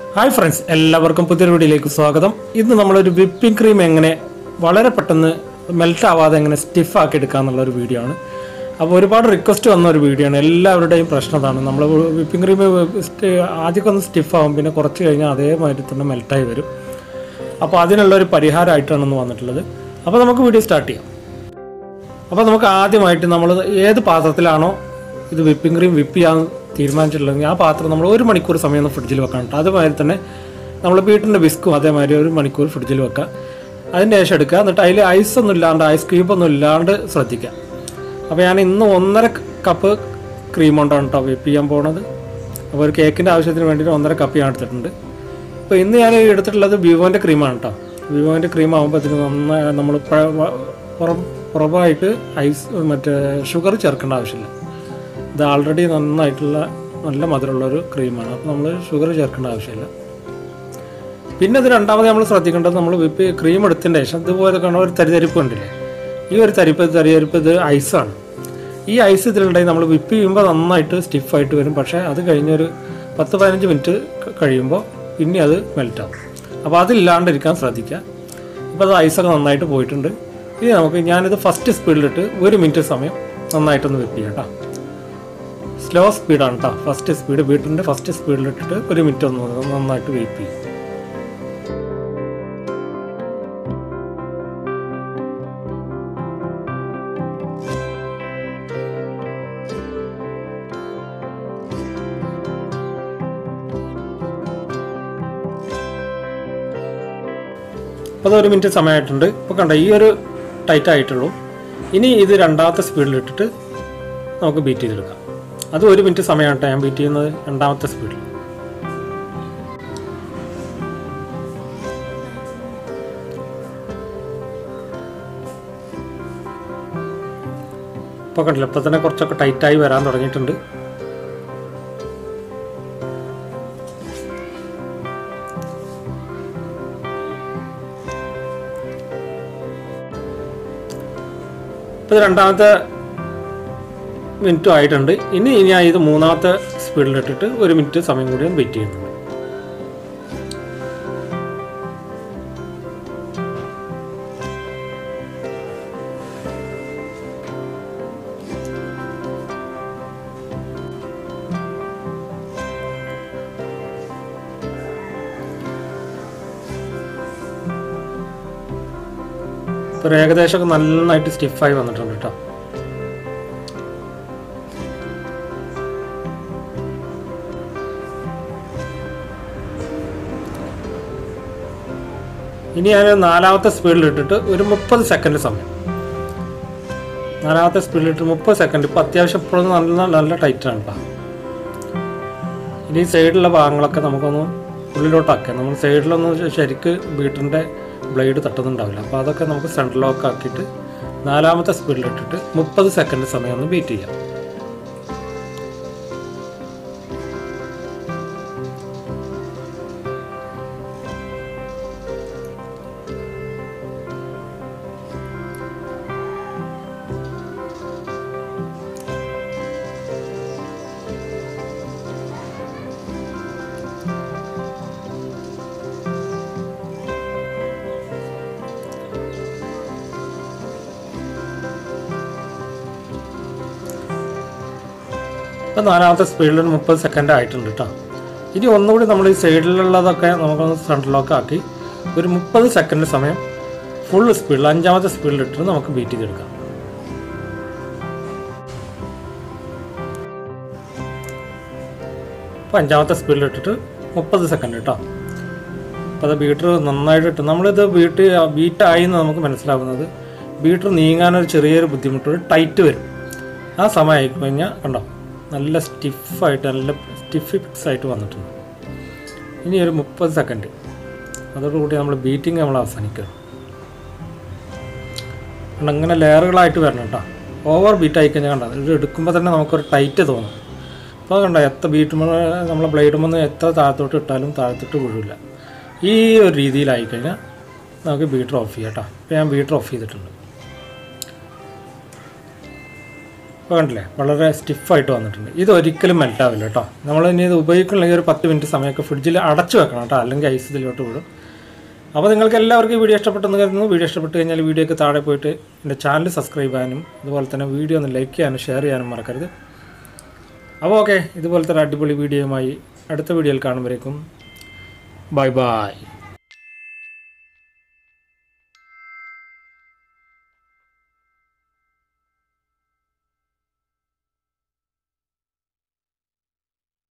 Hi friends, എല്ലാവർക്കും പുതിയൊരു വീഡിയോയിലേക്ക് സ്വാഗതം. ഇന്ന് നമ്മളൊരു വിപ്പിംഗ് ക്രീം എങ്ങനെ വളരെ പെട്ടെന്ന് മെൽറ്റ് ആവാതെ എങ്ങനെ സ്റ്റിഫ് ആക്കി എടുക്കുക എന്നുള്ളൊരു വീഡിയോ ആണ്. അപ്പോൾ ഒരുപാട് റിക്വസ്റ്റ് വന്ന ഒരു വീഡിയോ ആണ്. എല്ലാവരുടെയും പ്രശ്നം അതാണ്. നമ്മൾ വിപ്പിംഗ് ക്രീം ആദ്യമൊക്കെ ഒന്ന് സ്റ്റിഫ് ആകും, പിന്നെ കുറച്ച് കഴിഞ്ഞാൽ അതേമാതിരി തന്നെ മെൽറ്റായി വരും. അപ്പോൾ അതിനുള്ളൊരു പരിഹാരമായിട്ടാണ് ഇന്ന് വന്നിട്ടുള്ളത്. അപ്പോൾ നമുക്ക് വീഡിയോ സ്റ്റാർട്ട് ചെയ്യാം. അപ്പോൾ നമുക്ക് ആദ്യമായിട്ട് നമ്മൾ ഏത് പാത്രത്തിലാണോ ഇത് വിപ്പിംഗ് ക്രീം വിപ്പ് ചെയ്യാൻ തീരുമാനിച്ചിട്ടുണ്ടെങ്കിൽ ആ പാത്രം നമ്മൾ 1 മണിക്കൂർ സമയം ഒന്ന് ഫ്രിഡ്ജിൽ വെക്കണം കേട്ടോ. അതുമാതിരി തന്നെ നമ്മൾ ബീറ്റിൻ്റെ ബിസ്ക്കും അതേമാതിരി 1 മണിക്കൂർ ഫ്രിഡ്ജിൽ വെക്കുക. അതിന് ശേഷം എടുക്കുക. എന്നിട്ട് അതിൽ ഐസൊന്നും ഇല്ലാണ്ട്, ഐസ് ക്യൂബൊന്നും ഇല്ലാണ്ട് ശ്രദ്ധിക്കുക. അപ്പോൾ ഞാൻ ഇന്ന് 1.5 കപ്പ് ക്രീം കൊണ്ടാണ് കേട്ടോ വിപ്പ് ചെയ്യാൻ പോകുന്നത്. അപ്പോൾ ഒരു കേക്കിൻ്റെ ആവശ്യത്തിന് വേണ്ടിയിട്ട് 1.5 കപ്പ് ഞാൻ എടുത്തിട്ടുണ്ട്. അപ്പോൾ ഇന്ന് ഞാൻ എടുത്തിട്ടുള്ളത് വിവോൻ്റെ ക്രീമാണ് കേട്ടോ. വിവോൻ്റെ ക്രീം ആകുമ്പോൾ ഇതിന് നന്നായി നമ്മൾ പുറമായിട്ട് ഷുഗർ ചേർക്കേണ്ട ആവശ്യമില്ല. ഇത് ആൾറെഡി നന്നായിട്ടുള്ള നല്ല മധുരമുള്ളൊരു ക്രീമാണ്. അപ്പോൾ നമ്മൾ ഷുഗർ ചേർക്കേണ്ട ആവശ്യമില്ല. പിന്നെ ഇത് രണ്ടാമത് നമ്മൾ ശ്രദ്ധിക്കേണ്ടത്, നമ്മൾ വിപ്പ് ക്രീം എടുത്തതിൻ്റെ ശേഷം ഇതുപോലെ കാണാൻ ഒരു തരിതരിപ്പ് കണ്ടില്ലേ, ഈ ഒരു തരിതരിപ്പ് ഇത് ഐസാണ്. ഈ ഐസ് ഇതിലുണ്ടെങ്കിൽ നമ്മൾ വിപ്പ് ചെയ്യുമ്പോൾ നന്നായിട്ട് സ്റ്റിഫായിട്ട് വരും. പക്ഷേ അത് കഴിഞ്ഞൊരു 10-15 മിനിറ്റ് കഴിയുമ്പോൾ പിന്നെ അത് മെൽറ്റാവും. അപ്പോൾ അതില്ലാണ്ടിരിക്കാൻ ശ്രദ്ധിക്കുക. ഇപ്പോൾ അത് ഐസൊക്കെ നന്നായിട്ട് പോയിട്ടുണ്ട്. ഇനി ഞാനിത് ഫസ്റ്റ് സ്പീഡിലിട്ട് 1 മിനിറ്റ് സമയം നന്നായിട്ടൊന്ന് വിപ്പ് ചെയ്യാം കേട്ടോ. സ്ലോ സ്പീഡാണ് കേട്ടോ. ഫസ്റ്റ് സ്പീഡ്, ബീറ്ററിൻ്റെ ഫസ്റ്റ് സ്പീഡിലിട്ടിട്ട് 1 മിനിറ്റ് ഒന്ന് നന്നായിട്ട് വെയിറ്റ് ചെയ്യും. അപ്പോൾ അത് 1 മിനിറ്റ് സമയമായിട്ടുണ്ട്. ഇപ്പോൾ കണ്ട ഈ ഒരു ടൈറ്റ് ആയിട്ടുള്ളൂ. ഇനി ഇത് രണ്ടാമത്തെ സ്പീഡിലിട്ടിട്ട് നമുക്ക് ബീറ്റ് ചെയ്തെടുക്കാം. അത് 1 മിനിറ്റ് സമയമാണ് ഞാൻ ബീറ്റ് ചെയ്യുന്നത് രണ്ടാമത്തെ സ്പീഡിൽ. ഇപ്പോൾ കണ്ടില്ല, ഇപ്പോൾ തന്നെ കുറച്ചൊക്കെ ടൈറ്റായി വരാൻ തുടങ്ങിയിട്ടുണ്ട്. ഇപ്പോൾ രണ്ടാമത്തെ മിനിറ്റും ആയിട്ടുണ്ട്. ഇനി ഞാൻ ഇത് മൂന്നാമത്തെ സ്പീഡിലിട്ടിട്ട് 1 മിനിറ്റ് സമയം കൂടി വെയിറ്റ് ചെയ്യുന്നുണ്ട്. ഇപ്പോൾ ഏകദേശമൊക്കെ നന്നായിട്ട് സ്റ്റിഫായി വന്നിട്ടുണ്ട് കേട്ടോ. ഇനി ഞാൻ നാലാമത്തെ സ്പീഡിലിട്ടിട്ട് ഒരു 30 സെക്കൻഡ് സമയം, നാലാമത്തെ സ്പീഡിലിട്ട് 30 സെക്കൻഡ്. ഇപ്പോൾ അത്യാവശ്യം ഇപ്പോഴും നല്ല ടൈറ്റാണ് കേട്ടോ. ഇനി സൈഡിലുള്ള ഭാഗങ്ങളൊക്കെ നമുക്കൊന്ന് ഉള്ളിലോട്ടാക്കാം. നമ്മൾ സൈഡിലൊന്നും ശരിക്ക് ബീറ്ററിൻ്റെ ബ്ലേഡ് തട്ടുന്നുണ്ടാവില്ല. അപ്പോൾ അതൊക്കെ നമുക്ക് സെൻട്രൽ ലോക്ക് ആക്കിയിട്ട് നാലാമത്തെ സ്പീഡിലിട്ടിട്ട് 30 സെക്കൻഡ് സമയം ഒന്ന് ബീറ്റ് ചെയ്യാം. ഇപ്പോൾ നാലാമത്തെ സ്പീഡിൽ 30 സെക്കൻഡ് ആയിട്ടുണ്ട് കേട്ടോ. ഇനി ഒന്നുകൂടി നമ്മൾ ഈ സൈഡിലുള്ളതൊക്കെ നമുക്കൊന്ന് സെൻട്രൽ ലോക്ക് ആക്കി ഒരു 30 സെക്കൻഡ് സമയം ഫുൾ സ്പീഡിൽ 5-മത്തെ സ്പീഡിലിട്ടിട്ട് നമുക്ക് ബീറ്റ് ചെയ്തെടുക്കാം. ഇപ്പോൾ 5-മത്തെ സ്പീഡിലിട്ടിട്ട് 30 സെക്കൻഡ് കേട്ടോ. അപ്പോൾ അത് ബീറ്റർ നന്നായിട്ട് ഇട്ട് നമ്മളിത് ബീറ്റായി എന്ന് നമുക്ക് മനസ്സിലാവുന്നത് ബീറ്റർ നീങ്ങാനൊരു ചെറിയൊരു ബുദ്ധിമുട്ടൊരു ടൈറ്റ് വരും. ആ സമയമായി കഴിഞ്ഞാൽ കണ്ടോ നല്ല സ്റ്റിഫായിട്ട് നല്ല ഫിക്സ് ആയിട്ട് വന്നിട്ടുണ്ട്. ഇനി ഒരു 30 സെക്കൻഡ്, അതോടുകൂടി നമ്മൾ ബീറ്റിങ് നമ്മൾ അവസാനിക്കണം. അങ്ങനെ ലെയറുകളായിട്ട് വരണം കേട്ടോ. ഓവർ ബീറ്റ് ആയി കഴിഞ്ഞാൽ കണ്ടോ ഇത് എടുക്കുമ്പോൾ തന്നെ നമുക്കൊരു ടൈറ്റ് തോന്നും. അപ്പോൾ കണ്ടോ എത്ര നമ്മളെ ബ്ലേഡുമെന്ന് എത്ര താഴത്തോട്ട് ഇട്ടാലും താഴത്തോട്ട് വീഴില്ല. ഈ ഒരു രീതിയിലായി കഴിഞ്ഞാൽ നമുക്ക് ബീറ്റർ ഓഫ് ചെയ്യാം കേട്ടോ. ഇപ്പോൾ ഞാൻ ബീറ്റർ ഓഫ് ചെയ്തിട്ടുണ്ട്. അപ്പോൾ കണ്ടില്ലേ വളരെ സ്റ്റിഫായിട്ട് വന്നിട്ടുണ്ട്. ഇതൊരിക്കലും മെൽറ്റാവില്ല കേട്ടോ. നമ്മൾ ഇനി ഇത് ഉപയോഗിക്കണമെങ്കിൽ ഒരു 10 മിനിറ്റ് സമയമൊക്കെ ഫ്രിഡ്ജിൽ അടച്ചു വെക്കണം കേട്ടോ, അല്ലെങ്കിൽ ഐസ് ഇതിലോട്ട് വീഴും. അപ്പോൾ നിങ്ങൾക്ക് എല്ലാവർക്കും ഈ വീഡിയോ ഇഷ്ടപ്പെട്ടെന്ന് കരുതുന്നു. വീഡിയോ ഇഷ്ടപ്പെട്ട് കഴിഞ്ഞാൽ വീഡിയോക്ക് താഴെ പോയിട്ട് എൻ്റെ ചാനൽ സബ്സ്ക്രൈബ് ചെയ്യാനും അതുപോലെ തന്നെ വീഡിയോ ഒന്ന് ലൈക്ക് ചെയ്യാനും ഷെയർ ചെയ്യാനും മറക്കരുത്. അപ്പോൾ ഓക്കെ, ഇതുപോലത്തെ ഒരു അടിപൊളി വീഡിയോയുമായി അടുത്ത വീഡിയോയിൽ കാണുമ്പോഴേക്കും ബൈ ബൈ.